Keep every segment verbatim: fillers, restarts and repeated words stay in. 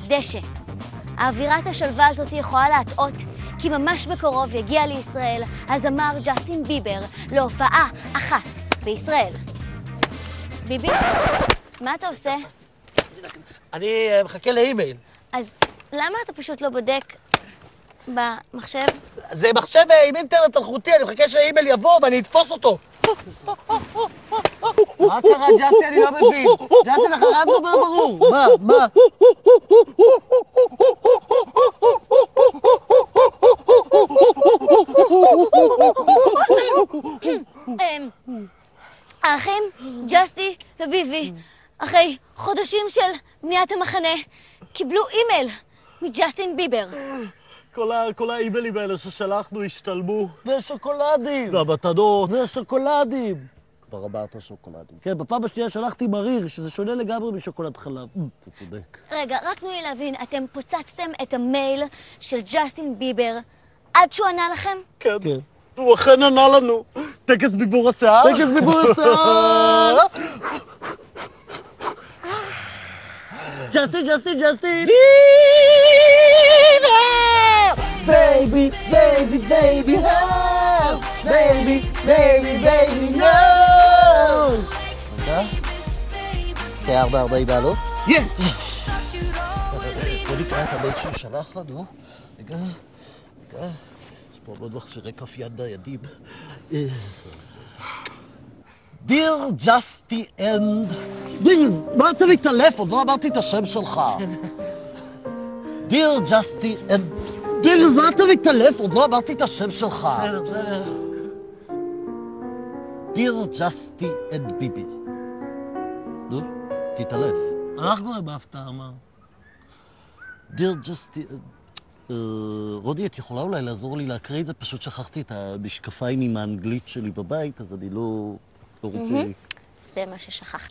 דשא. האווירת השלווה הזאת יכולה להטעות, כי ממש בקרוב יגיע לישראל הזמר ג'סטין ביבר להופעה אחת בישראל. ביבי, מה אתה עושה? אני מחכה לאימייל. אז למה אתה פשוט לא בודק במחשב? זה מחשב עם אינטרנט אלחוטי, אני מחכה שהאימייל יבוא ואני אתפוס אותו. מה קרה, ג'סטי? אני לא מבין. ג'סטי, אתה חייב לדבר ברור. מה? מה? האחים, ג'סטי וביבי, אחרי חודשים של בניית המחנה, קיבלו אימייל מג'סטין ביבר. כל האימיילים האלה ששלחנו השתלמו. זה שוקולדים. והמתנות. זה שוקולדים. כבר אמרת שוקולדים. כן, בפעם השנייה שלחתי מריר, שזה שונה לגמרי משוקולד חלב. אתה צודק. רגע, רק תנו לי להבין, אתם פוצצתם את המייל של ג'סטין ביבר עד שהוא ענה לכם? כן. כן. הוא אכן ענה לנו. טקס ביבור השיער. טקס ביבור השיער. ג'סטין, ג'סטין, ג'סטין. Baby, baby, baby, help! Baby, baby, baby, no! רגע? כארבע ארבעים מעלות? יש! בוא נקרא את המייל שהוא שלח לנו. רגע, רגע. יש פה עוד מכשירי כף יד ניידים. Dear Justy and... דיר, מה אתה מתעלף? עוד לא אמרתי את השם שלך. Dear Justy and... דיר, מה אתה מתעלף? עוד לא אמרתי את השם שלך. בסדר, בסדר. Dear Justy and ביבי. נו, תתעלף. אנחנו רואים בהפתעה, מה? Dear Justy... רודי, את יכולה אולי לעזור לי להקריא את זה? פשוט שכחתי את המשקפיים עם האנגלית שלי בבית, אז אני לא... לא רוצה... זה מה ששכחת.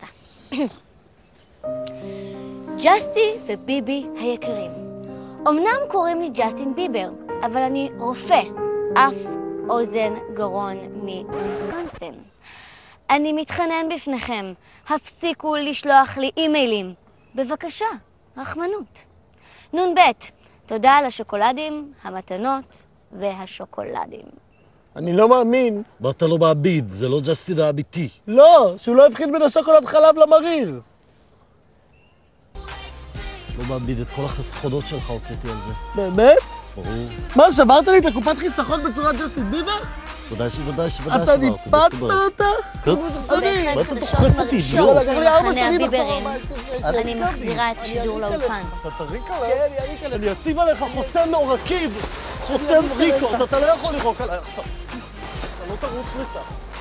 ג'סטי וביבי היקרים. אמנם קוראים לי ג'סטין ביבר, אבל אני רופא, אף אוזן גרון מוויסקונסין. אני מתחנן בפניכם, הפסיקו לשלוח לי אימיילים. בבקשה, רחמנות. נון בית, תודה על השוקולדים, המתנות והשוקולדים. אני לא מאמין. מה אתה לא מאמין? זה לא ג'סטין האמיתי. לא, שהוא לא הבחין בין השוקולד חלב למריר. לא מאמין, את כל החסכונות שלך הוצאתי על זה. באמת? ברור. מה, שברת לי את הקופת חיסכון בצורת ג'סטין ביבר? ודאי שוודאי שוודאי אתה שברת. ניפצת אותה? כן. ובאחד מה אתה חדשות דוחף אותי? מרגישות לא. של ארבע מחנה שנים הביברים, אחורה, אני מחזירה את השידור לאולפן. אתה תריק עליי? כן, אני אשים עליך חוסם מעורקיב. חוסם ריקות, אתה לא יכול לירוק עליי עכשיו. אתה לא תרוץ לשם.